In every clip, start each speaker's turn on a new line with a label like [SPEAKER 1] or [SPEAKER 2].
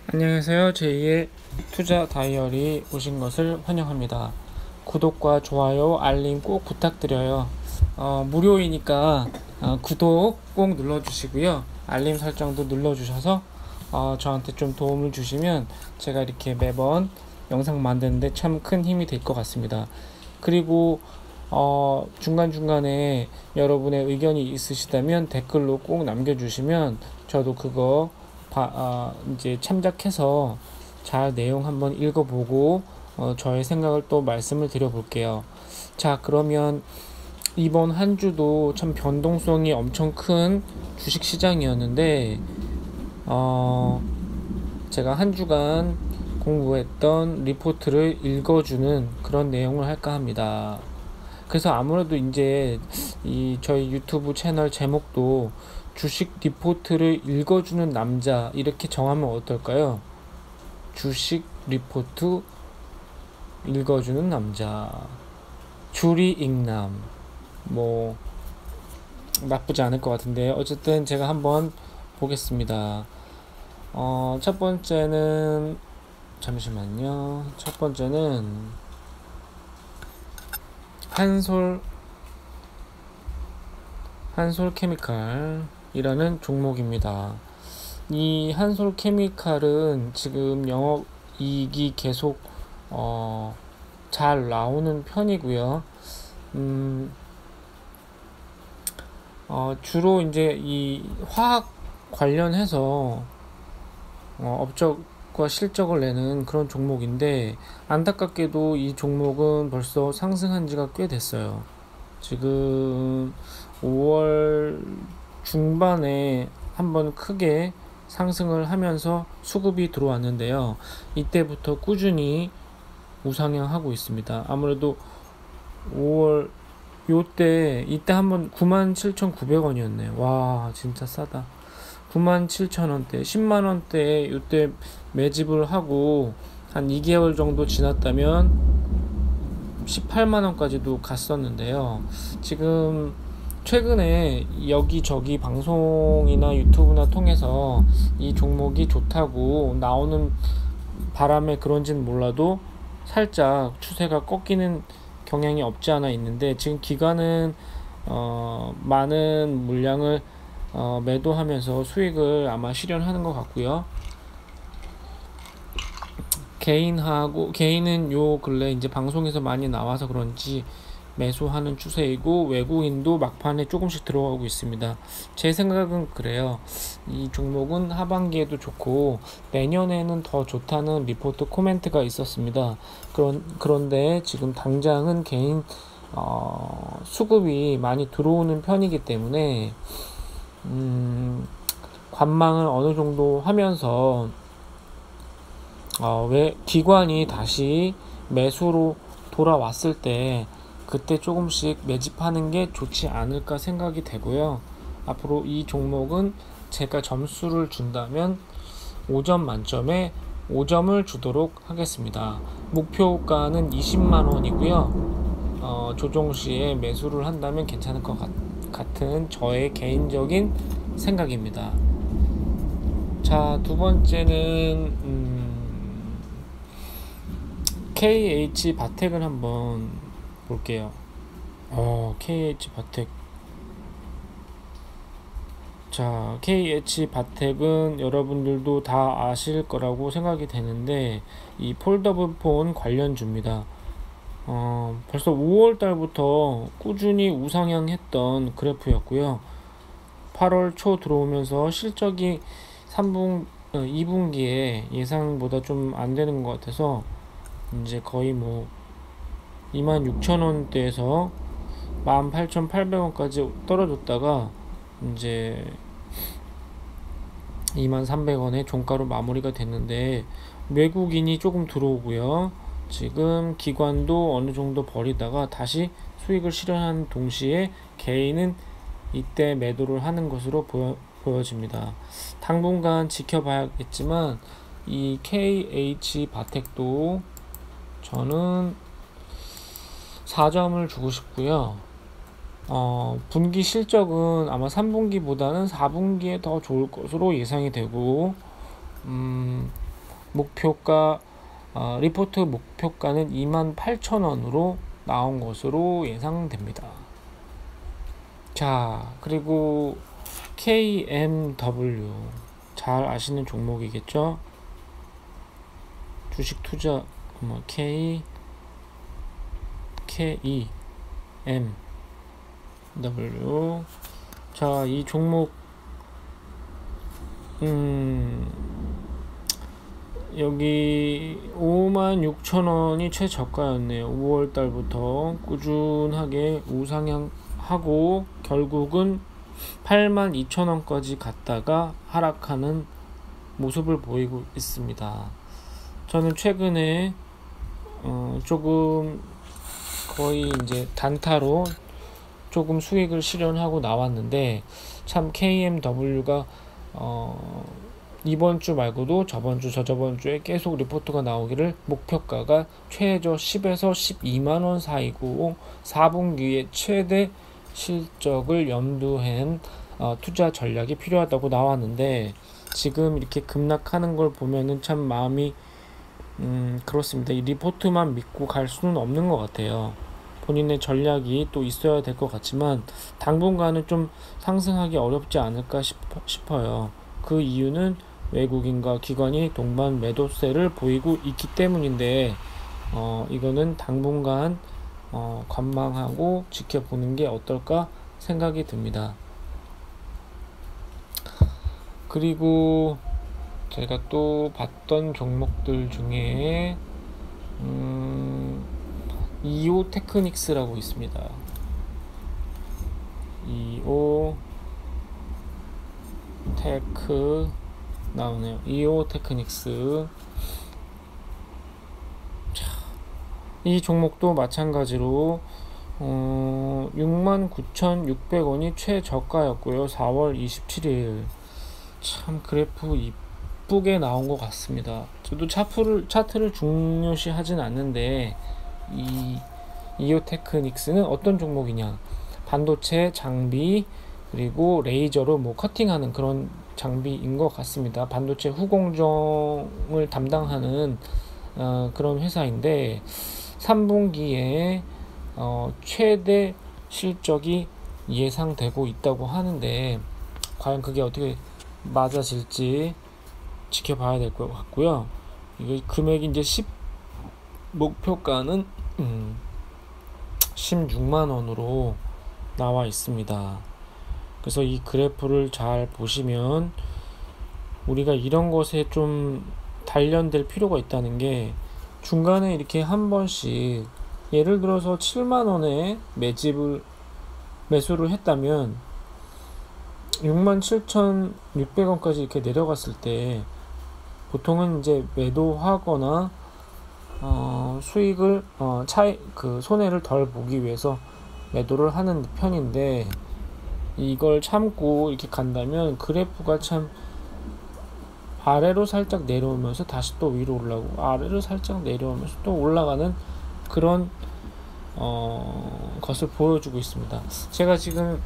[SPEAKER 1] 안녕하세요. 제2의 투자 다이어리 오신 것을 환영합니다. 구독과 좋아요, 알림 꼭 부탁드려요. 무료이니까 구독 꼭 눌러주시고요. 알림 설정도 눌러주셔서 저한테 좀 도움을 주시면 제가 이렇게 매번 영상 만드는데 참 큰 힘이 될 것 같습니다. 그리고 중간중간에 여러분의 의견이 있으시다면 댓글로 꼭 남겨주시면 저도 그거 이제 참작해서 잘 내용 한번 읽어보고 저의 생각을 또 말씀을 드려볼게요. 자, 그러면 이번 한 주도 참 변동성이 엄청 큰 주식 시장이었는데 제가 한 주간 공부했던 리포트를 읽어주는 그런 내용을 할까 합니다. 그래서 아무래도 이제 저희 유튜브 채널 제목도 주식 리포트를 읽어주는 남자 이렇게 정하면 어떨까요? 주식 리포트 읽어주는 남자, 주리 읽남, 뭐 나쁘지 않을 것 같은데 어쨌든 제가 한번 보겠습니다. 첫 번째는 잠시만요. 첫 번째는 한솔 케미칼이라는 종목입니다. 이 한솔 케미칼은 지금 영업이익이 계속 잘 나오는 편이고요. 주로 이제 이 화학 관련해서 업적과 실적을 내는 그런 종목인데 안타깝게도 이 종목은 벌써 상승한 지가 꽤 됐어요. 지금 5월 중반에 한번 크게 상승을 하면서 수급이 들어왔는데요. 이때부터 꾸준히 우상향하고 있습니다. 아무래도 5월 이때 한번 97,900원이었네요. 와, 진짜 싸다. 97,000원대, 10만원대에 이때 매집을 하고 한 2개월 정도 지났다면 18만원까지도 갔었는데요. 지금 최근에 여기저기 방송이나 유튜브나 통해서 이 종목이 좋다고 나오는 바람에 그런지는 몰라도 살짝 추세가 꺾이는 경향이 없지 않아 있는데 지금 기관은 많은 물량을 매도하면서 수익을 아마 실현하는 것 같고요. 개인은 요 근래 이제 방송에서 많이 나와서 그런지 매수하는 추세이고 외국인도 막판에 조금씩 들어가고 있습니다. 제 생각은 그래요. 이 종목은 하반기에도 좋고 내년에는 더 좋다는 리포트 코멘트가 있었습니다. 그런데 지금 당장은 개인 수급이 많이 들어오는 편이기 때문에 관망을 어느 정도 하면서 왜 기관이 다시 매수로 돌아왔을 때 그때 조금씩 매집하는 게 좋지 않을까 생각이 되고요. 앞으로 이 종목은 제가 점수를 준다면 5점 만점에 5점을 주도록 하겠습니다. 목표가는 20만원이고요. 조정 시에 매수를 한다면 괜찮을 것 같은 저의 개인적인 생각입니다. 자, 두 번째는 KH 바텍을 한번 볼게요. KH 바텍. 자, KH 바텍은 여러분들도 다 아실 거라고 생각이 되는데 이 폴더블 폰 관련주입니다. 벌써 5월 달부터 꾸준히 우상향했던 그래프였고요. 8월 초 들어오면서 실적이 2분기에 예상보다 좀 안 되는 것 같아서 이제 거의 26,000원대에서 18,800원까지 떨어졌다가 이제 23,000원에 종가로 마무리가 됐는데 외국인이 조금 들어오고요. 지금 기관도 어느 정도 버리다가 다시 수익을 실현하는 동시에 개인은 이때 매도를 하는 것으로 보여집니다. 당분간 지켜봐야겠지만 이 KH 바텍도 저는 4점을 주고 싶고요. 분기 실적은 아마 3분기보다는 4분기에 더 좋을 것으로 예상이 되고 목표가 리포트 목표가는 28,000원으로 나온 것으로 예상됩니다. 자, 그리고 KMW 잘 아시는 종목이겠죠? 주식 투자 KEMW. 자, 이 종목 여기 56,000원이 최저가였네요. 5월달부터 꾸준하게 우상향하고 결국은 82,000원까지 갔다가 하락하는 모습을 보이고 있습니다. 저는 최근에 조금 거의 이제 단타로 조금 수익을 실현하고 나왔는데, 참 KMW가 이번 주 말고도 저번 주, 저저번 주에 계속 리포트가 나오기를 목표가가 최저 10에서 12만원 사이고 4분기에 최대 실적을 염두한 투자 전략이 필요하다고 나왔는데, 지금 이렇게 급락하는 걸 보면은 참 마음이 그렇습니다. 이 리포트만 믿고 갈 수는 없는 것 같아요. 본인의 전략이 또 있어야 될 것 같지만 당분간은 좀 상승하기 어렵지 않을까 싶어요. 그 이유는 외국인과 기관이 동반 매도세를 보이고 있기 때문인데, 이거는 당분간 관망하고 지켜보는 게 어떨까 생각이 듭니다. 그리고 제가 또 봤던 종목들 중에 이오 테크닉스라고 있습니다. 이오 테크 나오네요. 이오 테크닉스. 이 종목도 마찬가지로 69,600원이 최저가였고요. 4월 27일 참 그래프 이쁘게 나온 것 같습니다. 저도 차트를 중요시 하진 않는데, 이오 테크닉스는 어떤 종목이냐, 반도체 장비 그리고 레이저로 커팅하는 그런 장비인 것 같습니다. 반도체 후공정을 담당하는 그런 회사인데 3분기에 최대 실적이 예상되고 있다고 하는데, 과연 그게 어떻게 맞아질지 지켜봐야 될 것 같고요. 이거 금액이 이제 목표가는 16만원으로 나와 있습니다. 그래서 이 그래프를 잘 보시면 우리가 이런 것에 좀 단련될 필요가 있다는 게, 중간에 이렇게 한 번씩 예를 들어서 7만원에 매수를 했다면 67,600원까지 이렇게 내려갔을 때 보통은 이제 매도하거나 수익을 손해를 덜 보기 위해서 매도를 하는 편인데, 이걸 참고 이렇게 간다면 그래프가 참 아래로 살짝 내려오면서 다시 또 위로 올라오고 아래로 살짝 내려오면서 또 올라가는 그런 것을 보여주고 있습니다. 제가 지금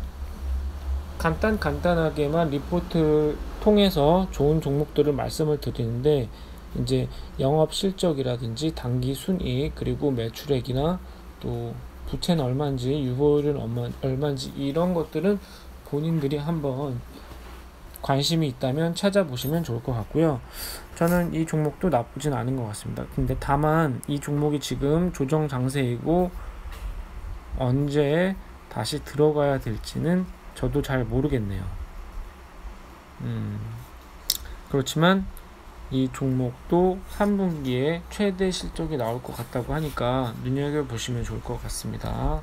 [SPEAKER 1] 간단하게만 리포트를 통해서 좋은 종목들을 말씀을 드리는데, 이제 영업 실적이라든지 단기 순이익 그리고 매출액이나 또 부채는 얼마인지 유보율은 얼마인지 이런 것들은 본인들이 한번 관심이 있다면 찾아보시면 좋을 것 같고요. 저는 이 종목도 나쁘진 않은 것 같습니다. 근데 다만 이 종목이 지금 조정 장세이고 언제 다시 들어가야 될지는 저도 잘 모르겠네요. 그렇지만 이 종목도 3분기에 최대 실적이 나올 것 같다고 하니까 눈여겨보시면 좋을 것 같습니다.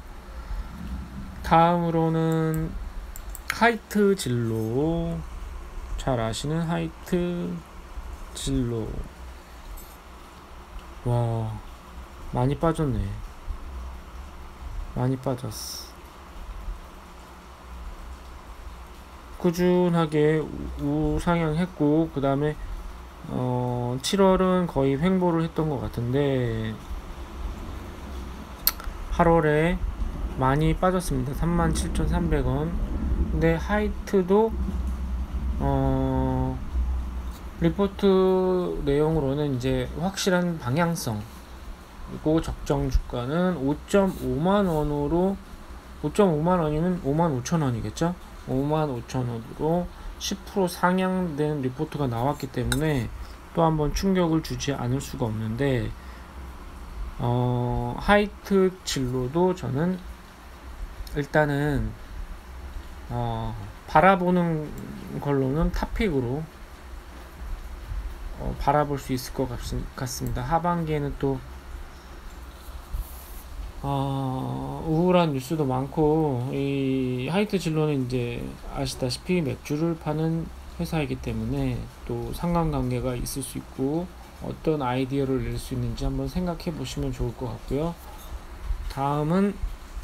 [SPEAKER 1] 다음으로는 하이트 진로, 잘 아시는 하이트 진로. 와, 많이 빠졌네. 많이 빠졌어. 꾸준하게 우상향했고, 그 다음에 7월은 거의 횡보를 했던 것 같은데 8월에 많이 빠졌습니다. 37,300원. 근데 하이트도 리포트 내용으로는 이제 확실한 방향성, 그리고 적정 주가는 5.5만 원으로 5.5만 원이면 5만 5천 원이겠죠? 5만 5천 원으로 10% 상향된 리포트가 나왔기 때문에 또 한번 충격을 주지 않을 수가 없는데, 하이트 진로도 저는 일단은 바라보는 걸로는 탑픽으로 바라볼 수 있을 것 같습니다. 하반기에는 또 우울한 뉴스도 많고, 이 하이트 진로는 이제 아시다시피 맥주를 파는 회사이기 때문에 또 상관관계가 있을 수 있고, 어떤 아이디어를 낼 수 있는지 한번 생각해 보시면 좋을 것 같고요. 다음은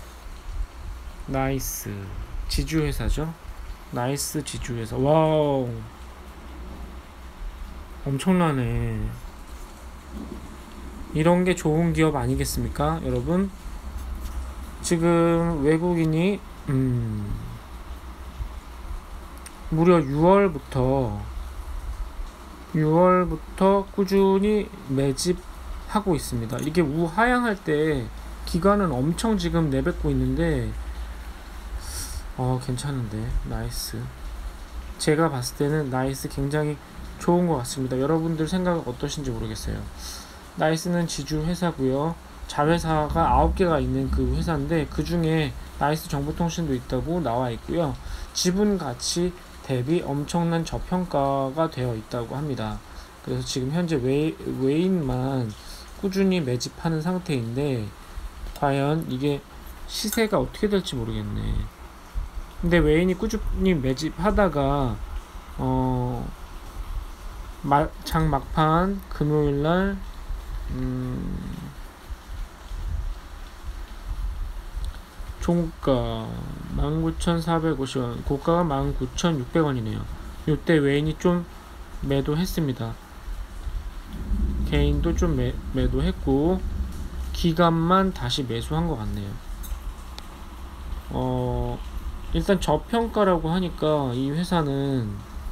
[SPEAKER 1] 나이스 지주회사죠. 나이스 지주회사. 와우, 엄청나네. 이런 게 좋은 기업 아니겠습니까, 여러분? 지금 외국인이 무려 6월부터 꾸준히 매집하고 있습니다. 이게 우하향할 때 기관은 엄청 지금 내뱉고 있는데, 괜찮은데. 나이스. 제가 봤을 때는 나이스 굉장히 좋은 것 같습니다. 여러분들 생각은 어떠신지 모르겠어요. 나이스는 지주 회사고요. 자회사가 9개가 있는 그 회사인데, 그 중에 나이스 정보통신도 있다고 나와 있고요. 지분 가치 대비 엄청난 저평가가 되어 있다고 합니다. 그래서 지금 현재 외인만 꾸준히 매집하는 상태인데, 과연 이게 시세가 어떻게 될지 모르겠네. 근데 외인이 꾸준히 매집하다가 장 막판 금요일날 종가 19,450원, 고가가 19,600원이네요. 요때 외인이 좀 매도했습니다. 개인도 좀 매도했고, 기관만 다시 매수한 것 같네요. 일단 저평가라고 하니까 이 회사는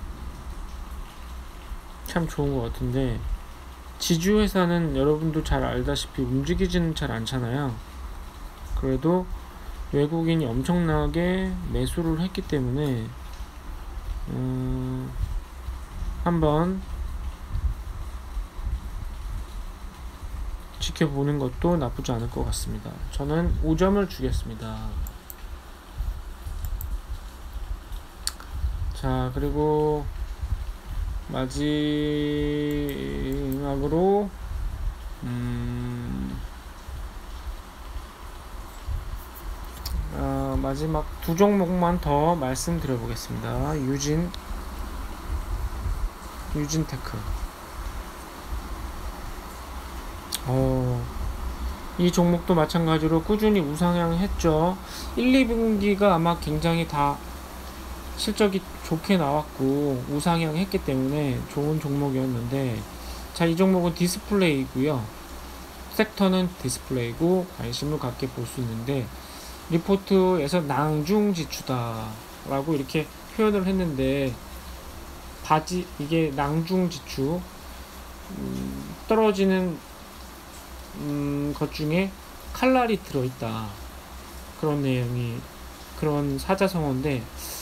[SPEAKER 1] 참 좋은 것 같은데, 지주 회사는 여러분도 잘 알다시피 움직이지는 잘 않잖아요. 그래도 외국인이 엄청나게 매수를 했기 때문에 한번 지켜보는 것도 나쁘지 않을 것 같습니다. 저는 5점을 주겠습니다. 자, 그리고 마지막으로 마지막 두 종목만 더 말씀드려 보겠습니다. 유진테크. 이 종목도 마찬가지로 꾸준히 우상향했죠. 1, 2분기가 아마 굉장히 다 실적이 좋게 나왔고 우상향했기 때문에 좋은 종목이었는데, 자, 이 종목은 디스플레이고요. 섹터는 디스플레이고 관심을 갖게 볼 수 있는데, 리포트에서 낭중지추다 라고 이렇게 표현을 했는데, 이게 낭중지추, 떨어지는 것 중에 칼날이 들어있다, 그런 내용이, 그런 사자성어인데,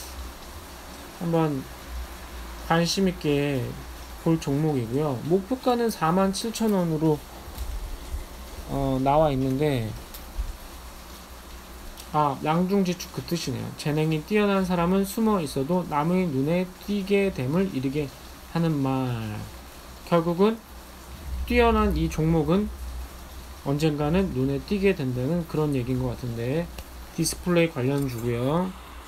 [SPEAKER 1] 한번 관심있게 볼 종목이고요. 목표가는 47,000원으로 나와 있는데, 낭중지추 그 뜻이네요. 재능이 뛰어난 사람은 숨어 있어도 남의 눈에 띄게 됨을 이르게 하는 말. 결국은 뛰어난 이 종목은 언젠가는 눈에 띄게 된다는 그런 얘기인 것 같은데, 디스플레이 관련주고요.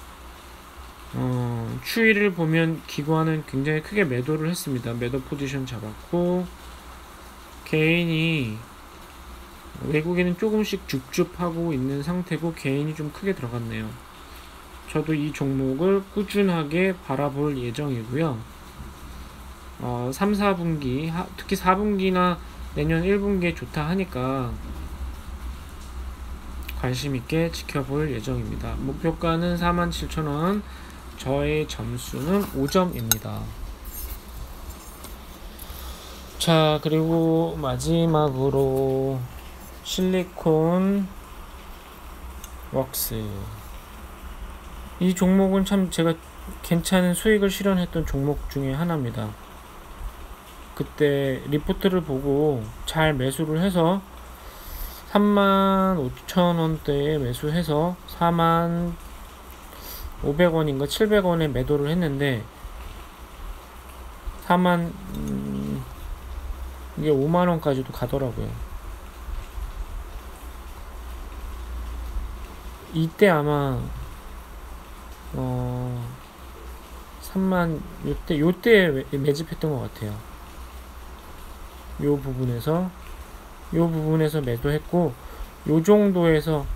[SPEAKER 1] 추이를 보면 기관은 굉장히 크게 매도를 했습니다. 매도 포지션 잡았고, 개인이, 외국인은 조금씩 줍줍하고 있는 상태고 개인이 좀 크게 들어갔네요. 저도 이 종목을 꾸준하게 바라볼 예정이고요. 3, 4분기, 특히 4분기나 내년 1분기에 좋다 하니까 관심있게 지켜볼 예정입니다. 목표가는 47,000원, 저의 점수는 5점입니다. 자, 그리고 마지막으로 실리콘 웍스. 이 종목은 참 제가 괜찮은 수익을 실현했던 종목 중에 하나입니다. 그때 리포트를 보고 잘 매수를 해서 35,000원대에 매수해서 4,500원인가 700원에 매도를 했는데 이게 5만원까지도 가더라고요. 이때 아마 요때 매집했던 것 같아요. 요 부분에서 매도했고, 요 정도에서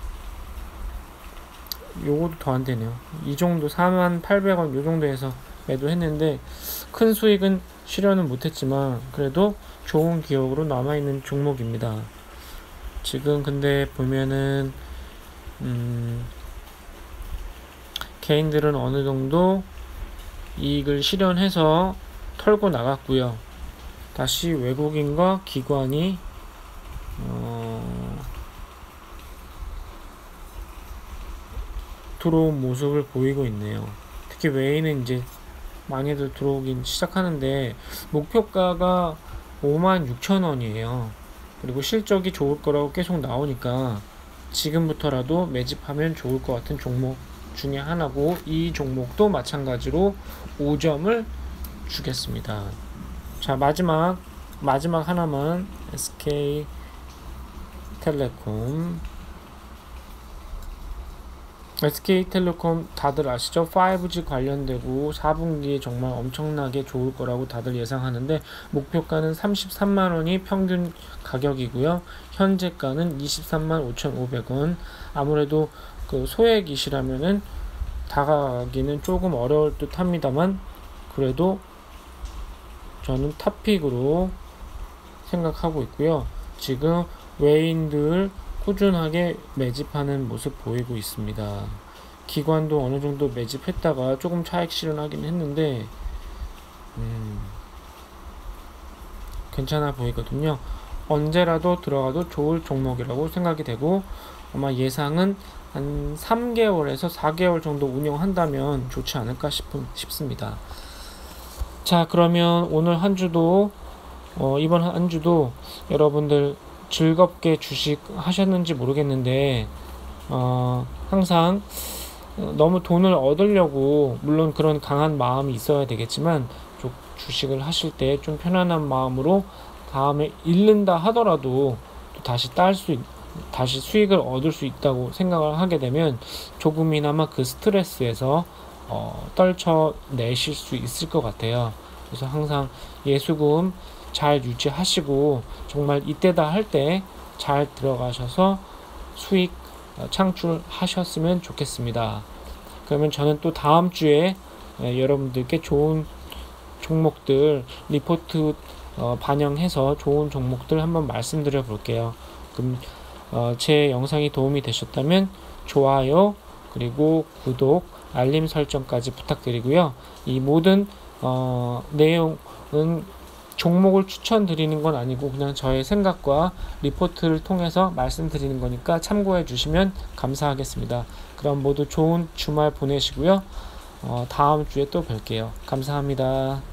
[SPEAKER 1] 요것도 더 안 되네요. 이 정도 48,000원 요 정도에서 매도했는데 큰 수익은 실현은 못했지만 그래도 좋은 기억으로 남아있는 종목입니다. 지금 근데 보면은 개인들은 어느 정도 이익을 실현해서 털고 나갔고요. 다시 외국인과 기관이 들어온 모습을 보이고 있네요. 특히 외인은 이제 많이들 들어오긴 시작하는데 목표가가 56,000원이에요. 그리고 실적이 좋을 거라고 계속 나오니까 지금부터라도 매집하면 좋을 것 같은 종목 중에 하나고, 이 종목도 마찬가지로 5점을 주겠습니다. 자, 마지막 하나만 SK텔레콤 다들 아시죠? 5G 관련되고 4분기에 정말 엄청나게 좋을 거라고 다들 예상하는데 목표가는 33만원이 평균 가격이고요. 현재가는 235,500원. 아무래도 그 소액이시라면은 다가가기는 조금 어려울 듯 합니다만 그래도 저는 탑픽으로 생각하고 있고요. 지금 외인들 꾸준하게 매집하는 모습 보이고 있습니다. 기관도 어느 정도 매집했다가 조금 차익 실현하긴 했는데 괜찮아 보이거든요. 언제라도 들어가도 좋을 종목이라고 생각이 되고, 아마 예상은 한 3개월에서 4개월 정도 운영한다면 좋지 않을까 싶습니다. 자, 그러면 오늘 한 주도 이번 한 주도 여러분들 즐겁게 주식 하셨는지 모르겠는데 항상 너무 돈을 얻으려고, 물론 그런 강한 마음이 있어야 되겠지만 주식을 하실 때 좀 편안한 마음으로 다음에 잃는다 하더라도 또 다시 수익을 얻을 수 있다고 생각을 하게 되면 조금이나마 그 스트레스에서 떨쳐내실 수 있을 것 같아요. 그래서 항상 예수금 잘 유지하시고 정말 이때다 할 때 잘 들어가셔서 수익 창출하셨으면 좋겠습니다. 그러면 저는 또 다음 주에 여러분들께 좋은 종목들 리포트 반영해서 좋은 종목들 한번 말씀드려 볼게요. 그럼 제 영상이 도움이 되셨다면 좋아요, 그리고 구독, 알림 설정까지 부탁드리고요. 이 모든 내용은 종목을 추천드리는 건 아니고 그냥 저의 생각과 리포트를 통해서 말씀드리는 거니까 참고해 주시면 감사하겠습니다. 그럼 모두 좋은 주말 보내시고요. 다음 주에 또 뵐게요. 감사합니다.